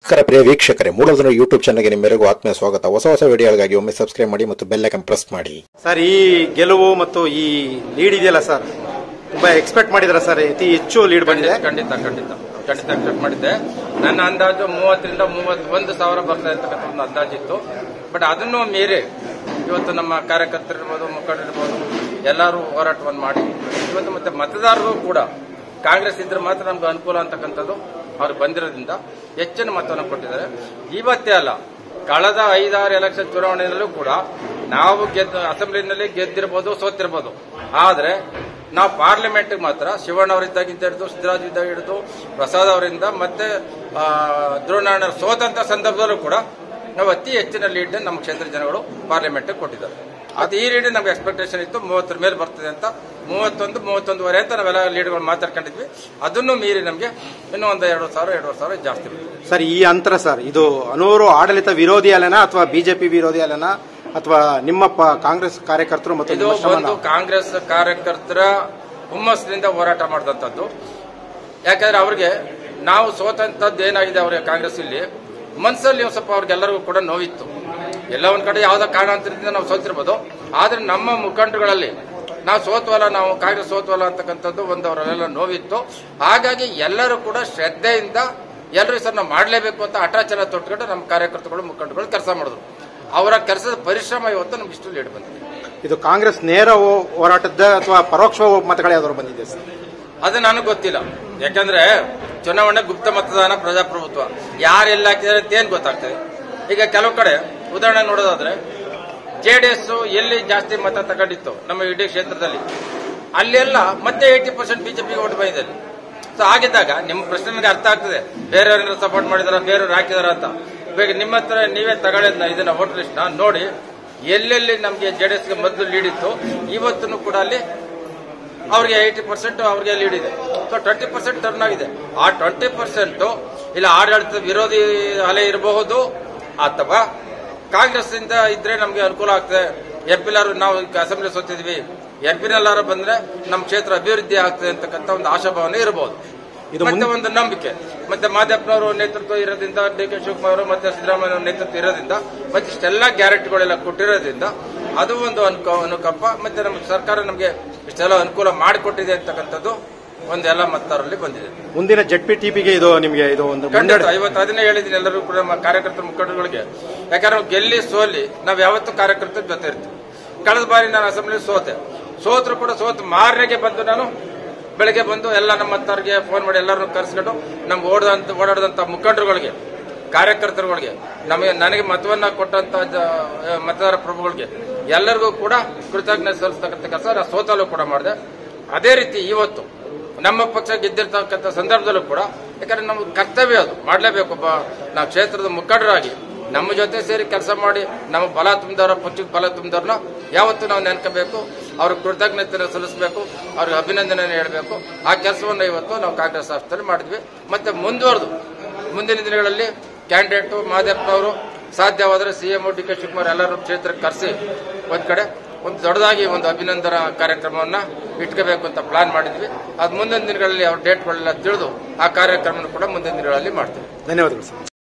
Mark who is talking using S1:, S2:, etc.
S1: ಪ್ರಿಯ ವೀಕ್ಷಕರೇ, ಮೂಲಧನ ಯೂಟ್ಯೂಬ್ ಚಾನಲ್ಗೆ ನಿಮ್ಮೆಲ್ಲರಿಗೂ ಆತ್ಮೀಯ ಸ್ವಾಗತ. ಹೊಸ ವಿಡಿಯೋಗಳಿಗಾಗಿ ಒಮ್ಮೆ ಸಬ್ಸ್ಕ್ರೈಬ್ ಮಾಡಿ ಮತ್ತು ಬೆಲ್ ಐಕಾನ್ ಪ್ರೆಸ್ ಮಾಡಿ.
S2: ಸರ್, ಈ ಗೆಲುವು ಮತ್ತು ಈ ಲೀಡ್ ಇದೆಯಲ್ಲ ಸರ್, ತುಂಬಾ ಎಕ್ಸ್ಪೆಕ್ಟ್ ಮಾಡಿದ್ರ ಸರ್? ಅತಿ ಹೆಚ್ಚು ಲೀಡ್ ಬಂದಿದೆ.
S3: ಖಂಡಿತ ಎಕ್ಸ್ಪೆಕ್ಟ್ ಮಾಡಿದ್ದೆ. ನನ್ನ ಅಂದಾಜು 30 ರಿಂದ 31 ಸಾವಿರ ಬರ್ತಾ ಇರ್ತಕ್ಕಂಥ ಒಂದು ಅಂದಾಜಿತ್ತು. ಬಟ್ ಅದನ್ನು ಮೀರಿ ಇವತ್ತು ನಮ್ಮ ಕಾರ್ಯಕರ್ತರಿರ್ಬೋದು, ಮುಖಂಡರಿರ್ಬೋದು, ಎಲ್ಲರೂ ಹೋರಾಟವನ್ನು ಮಾಡಿ ಇವತ್ತು ಮತ್ತೆ ಮತದಾರರು ಕೂಡ ಕಾಂಗ್ರೆಸ್ ಇದ್ರೆ ಮಾತ್ರ ನಮ್ಗೆ ಅನುಕೂಲ ಅಂತಕ್ಕಂಥದ್ದು ಅವ್ರು ಬಂದಿರೋದ್ರಿಂದ ಹೆಚ್ಚಿನ ಮತವನ್ನು ಕೊಟ್ಟಿದ್ದಾರೆ. ಇವತ್ತೇ ಅಲ್ಲ, ಕಳೆದ 5-6 ಎಲೆಕ್ಷನ್ ಚುನಾವಣೆಯಲ್ಲೂ ಕೂಡ ನಾವು ಅಸೆಂಬ್ಲಿನಲ್ಲಿ ಗೆದ್ದಿರ್ಬೋದು, ಸೋತಿರ್ಬೋದು. ಆದ್ರೆ ನಾವು ಪಾರ್ಲಿಮೆಂಟ್ ಮಾತ್ರ ಶಿವಣ್ಣ ಅವರಿದ್ದಾಗಿಂದ ಹಿಡಿದು, ಸಿದ್ದರಾಜ್ ಇದ್ದಾಗ ಹಿಡಿದು, ಪ್ರಸಾದ್ ಅವರಿಂದ ಮತ್ತೆ ಧ್ರುವನಾರಾಯಣ ಸೋತಂತ ಸಂದರ್ಭದಲ್ಲೂ ಕೂಡ ನಾವು ಅತಿ ಹೆಚ್ಚಿನ ಲೀಡ್ ನಮ್ಮ ಕ್ಷೇತ್ರ ಜನಗಳು ಪಾರ್ಲಿಮೆಂಟ್ ಕೊಟ್ಟಿದ್ದಾರೆ. ಅದು ಈ ಲೀಡ್ ನಮ್ಗೆ ಎಕ್ಸ್ಪೆಕ್ಟೇಷನ್ ಇತ್ತು, 30 ಮೇಲೆ ಬರ್ತದೆ ಅಂತ. 31-31.5 ಅಂತ ನಾವೆಲ್ಲ ಲೀಡ್ಗಳು ಮಾತಾಡ್ಕೊಂಡಿದ್ವಿ. ಅದನ್ನು ಮೀರಿ ನಮಗೆ ಇನ್ನೂ ಒಂದು 2,000 ಸಾವಿರ ಜಾಸ್ತಿ ಬರ್ತದೆ.
S2: ಸರ್, ಈ ಅಂತರ ಸರ್, ಇದು ಅನೂರು ಆಡಳಿತ ವಿರೋಧಿ ಅಲೆನಾ ಅಥವಾ ಬಿಜೆಪಿ ವಿರೋಧಿ ಅಲೆನಾ ಅಥವಾ ನಿಮ್ಮ ಕಾಂಗ್ರೆಸ್ ಕಾರ್ಯಕರ್ತರು ಮತ್ತು
S3: ಇದು ಒಂದು ಕಾಂಗ್ರೆಸ್ ಕಾರ್ಯಕರ್ತರ ಹುಮ್ಮಸ್ಸಿನಿಂದ ಹೋರಾಟ ಮಾಡಿದಂಥದ್ದು. ಯಾಕಂದ್ರೆ ಅವ್ರಿಗೆ ನಾವು ಸೋತಂತದ್ದು ಏನಾಗಿದೆ, ಅವ್ರಿಗೆ ಕಾಂಗ್ರೆಸ್ ಇಲ್ಲಿ ಮನಸ್ಸಲ್ಲಿ ಒಂದು ಸ್ವಲ್ಪ ಅವ್ರಿಗೆಲ್ಲರಿಗೂ ಕೂಡ ನೋವಿತ್ತು. ಎಲ್ಲ ಒಂದ್ ಕಡೆ ಯಾವ್ದೋ ಕಾರಣಾಂತರದಿಂದ ನಾವು ಸೋತಿರ್ಬೋದು. ಆದ್ರೆ ನಮ್ಮ ಮುಖಂಡರುಗಳಲ್ಲಿ ನಾವು ಸೋತ್ವಲ್ಲ, ನಾವು ಕಾಂಗ್ರೆಸ್ ಸೋತ್ವಲ್ಲ ಅಂತಕ್ಕಂಥದ್ದು ಒಂದು ಅವರೆಲ್ಲ ನೋವಿತ್ತು. ಹಾಗಾಗಿ ಎಲ್ಲರೂ ಕೂಡ ಶ್ರದ್ಧೆಯಿಂದ ಎಲ್ಲರೂ ಸರ್ ನಾವು ಮಾಡಲೇಬೇಕು ಅಂತ ಹಠಾಚಲ ತೊಟ್ಕೊಂಡು ನಮ್ಮ ಕಾರ್ಯಕರ್ತರು ಮುಖಂಡರುಗಳು ಕೆಲಸ ಮಾಡಿದ್ರು. ಅವರ ಕೆಲಸದ ಪರಿಶ್ರಮ ಇವತ್ತು ನಮ್ಗೆ ಇಷ್ಟು ಲೀಡ್ ಬಂದಿದೆ.
S2: ಇದು ಕಾಂಗ್ರೆಸ್ ನೇರ ಹೋರಾಟದ ಅಥವಾ ಪರೋಕ್ಷ ಮತಗಳು ಯಾವ್ದಾದ್ರು ಬಂದಿದೆ ಸರ್?
S3: ಅದು ನನಗೆ ಗೊತ್ತಿಲ್ಲ. ಯಾಕಂದ್ರೆ ಚುನಾವಣೆ ಗುಪ್ತ ಮತದಾನ, ಪ್ರಜಾಪ್ರಭುತ್ವ, ಯಾರೆಲ್ಲ ಹಾಕಿದ್ದಾರೆ ಅಂತ ಏನ್ ಗೊತ್ತಾಗ್ತದೆ. ಈಗ ಕೆಲವು ಕಡೆ ಉದಾಹರಣೆ ನೋಡೋದಾದ್ರೆ ಜೆಡಿಎಸ್ ಎಲ್ಲಿ ಜಾಸ್ತಿ ಮತ ತಗೊಂಡಿತ್ತು ನಮ್ಮ ಇಡೀ ಕ್ಷೇತ್ರದಲ್ಲಿ, ಅಲ್ಲೆಲ್ಲ ಮತ್ತೆ 80% ಬಿಜೆಪಿಗೆ ಓಟ್ ಬಂದಿದೆ. ಸೊ ಆಗಿದ್ದಾಗ ನಿಮ್ಮ ಪ್ರಶ್ನೆ ನನಗೆ ಅರ್ಥ ಆಗ್ತದೆ, ಬೇರೆಯವ್ರನ್ನ ಸಪೋರ್ಟ್ ಮಾಡಿದಾರ, ಬೇರೆಯವ್ರು ಹಾಕಿದಾರ ಅಂತ. ಬೇಗ ನಿಮ್ಮ ಹತ್ರ ನೀವೇ ತಗೊಳ್ಳೋದನ್ನ ಇದನ್ನ ವೋಟ್ ಲಿಸ್ಟ್ ನೋಡಿ ಎಲ್ಲೆಲ್ಲಿ ನಮಗೆ ಜೆಡಿಎಸ್ಗೆ ಮೊದಲು ಲೀಡ್ ಇತ್ತು, ಇವತ್ತು ಕೂಡ ಅಲ್ಲಿ ಅವ್ರಿಗೆ 80% ಅವ್ರಿಗೆ ಲೀಡ್ ಇದೆ. ಸೊ 20% ಟರ್ನ್ ಆಗಿದೆ. ಆ 20% ಇಲ್ಲ ಆಡಳಿತ ವಿರೋಧಿ ಅಲೆ ಇರಬಹುದು ಅಥವಾ ಕಾಂಗ್ರೆಸ್ ಇಂದ ಇದ್ರೆ ನಮ್ಗೆ ಅನುಕೂಲ ಆಗ್ತದೆ. ಎಂಪಿಲಾರು ನಾವು ಅಸೆಂಬ್ಲಿ ಸೋತಿದ್ವಿ, ಎಂಪಿನಲ್ಲಾರು ಬಂದ್ರೆ ನಮ್ಮ ಕ್ಷೇತ್ರ ಅಭಿವೃದ್ಧಿ ಆಗ್ತದೆ ಅಂತಕ್ಕಂಥ ಒಂದು ಆಶಾಭಾವನೆ ಇರಬಹುದು. ಮತ್ತೆ ಒಂದು ನಂಬಿಕೆ, ಮತ್ತೆ ಮಾದೇಪ್ಪನವರು ನೇತೃತ್ವ ಇರೋದ್ರಿಂದ, ಡಿ.ಕೆ. ಶಿವಕುಮಾರ್ ಮತ್ತೆ ಸಿದ್ದರಾಮಯ್ಯ ನೇತೃತ್ವ ಇರೋದ್ರಿಂದ, ಮತ್ತೆ ಇಷ್ಟೆಲ್ಲ ಗ್ಯಾರಂಟಿಗಳೆಲ್ಲ ಕೊಟ್ಟಿರೋದ್ರಿಂದ ಅದು ಒಂದು ಅನುಕಂಪ. ಮತ್ತೆ ನಮ್ಮ ಸರ್ಕಾರ ನಮಗೆ ಇಷ್ಟೆಲ್ಲ ಅನುಕೂಲ ಮಾಡಿಕೊಟ್ಟಿದೆ ಅಂತಕ್ಕಂಥದ್ದು ಒಂದೆಲ್ಲ ಮತದಾರರಲ್ಲಿ ಬಂದಿದೆ.
S2: ಮುಂದಿನ ಜೆಡ್ಪಿಟಿಪಿಗೆ ಇದು ನಿಮಗೆ ಇದು ಒಂದು
S3: ಇವತ್ತು ಅದನ್ನೇ ಹೇಳಿದ್ದೀನಿ ಎಲ್ಲರೂ ಕೂಡ, ನಮ್ಮ ಕಾರ್ಯಕರ್ತರ ಮುಖಂಡರುಗಳಿಗೆ. ಯಾಕಂದ್ರೆ ಗೆಲ್ಲಿ ಸೋಲಿ ನಾವು ಯಾವತ್ತೂ ಕಾರ್ಯಕರ್ತರ ಜೊತೆ ಇರ್ತೀವಿ. ಕಳೆದ ಬಾರಿ ನಾನು ಅಸೆಂಬ್ಲಿ ಸೋತರು ಕೂಡ ಮಾರನೆಗೆ ಬಂದು ನಾನು ಬೆಳಗ್ಗೆ ಬಂದು ಎಲ್ಲ ನಮ್ಮ ಮತದಾರರಿಗೆ ಫೋನ್ ಮಾಡಿ ಎಲ್ಲರನ್ನು ಕರೆಸ್ಕೊಂಡು ನಮ್ಗೆ ಓಡಾಡದಂತ ಮುಖಂಡರುಗಳಿಗೆ, ಕಾರ್ಯಕರ್ತರುಗಳಿಗೆ, ನನಗೆ ಮತವನ್ನ ಕೊಟ್ಟಂತ ಮತದಾರ ಪ್ರಭುಗಳಿಗೆ ಎಲ್ಲರಿಗೂ ಕೂಡ ಕೃತಜ್ಞತೆ ಸಲ್ಲಿಸತಕ್ಕಂಥ ಕೆಲಸ ನಾನು ಸೋತಲ್ಲೂ ಕೂಡ ಮಾಡಿದೆ. ಅದೇ ರೀತಿ ಇವತ್ತು ನಮ್ಮ ಪಕ್ಷ ಗೆದ್ದಿರ್ತಕ್ಕಂಥ ಸಂದರ್ಭದಲ್ಲೂ ಕೂಡ, ಯಾಕಂದ್ರೆ ನಮ್ಮ ಕರ್ತವ್ಯ ಅದು ಮಾಡಲೇಬೇಕು. ನಾವು ಕ್ಷೇತ್ರದ ಮುಖಂಡರಾಗಿ ನಮ್ಮ ಜೊತೆ ಸೇರಿ ಕೆಲಸ ಮಾಡಿ ನಮ್ಮ ಬಲ ತುಂಬಿದವರ, ಪಕ್ಷಕ್ಕೆ ಬಲ ತುಂಬಿದವ್ರನ್ನ ಯಾವತ್ತೂ ನಾವು ನೆನ್ಕೋಬೇಕು, ಅವ್ರಿಗೆ ಕೃತಜ್ಞತೆ ಸಲ್ಲಿಸಬೇಕು, ಅವ್ರಿಗೆ ಅಭಿನಂದನೆ ಹೇಳಬೇಕು. ಆ ಕೆಲಸವನ್ನು ಇವತ್ತು ನಾವು ಕಾಂಗ್ರೆಸ್ ರಾಷ್ಟ್ರದಲ್ಲಿ ಮಾಡಿದ್ವಿ. ಮತ್ತೆ ಮುಂದುವರೆದು ಮುಂದಿನ ದಿನಗಳಲ್ಲಿ ಕ್ಯಾಂಡಿಡೇಟು ಮಾದೇಪ್ಪನವರು ಸಾಧ್ಯವಾದರೆ ಸಿಎಂ ಡಿ.ಕೆ. ಶಿವಕುಮಾರ್ ಎಲ್ಲರೂ ಕ್ಷೇತ್ರಕ್ಕೆ ಕರೆಸಿ ಒಂದ್ ಕಡೆ ಒಂದು ದೊಡ್ಡದಾಗಿ ಒಂದು ಅಭಿನಂದನಾ ಕಾರ್ಯಕ್ರಮವನ್ನ ಇಟ್ಕೋಬೇಕು ಅಂತ ಪ್ಲಾನ್ ಮಾಡಿದ್ವಿ. ಅದು ಮುಂದಿನ ದಿನಗಳಲ್ಲಿ ಅವ್ರ ಡೇಟ್ಗಳೆಲ್ಲ ತಿಳಿದು ಆ ಕಾರ್ಯಕ್ರಮ ಕೂಡ ಮುಂದಿನ ದಿನಗಳಲ್ಲಿ ಮಾಡ್ತೀವಿ.
S2: ಧನ್ಯವಾದಗಳು ಸರ್.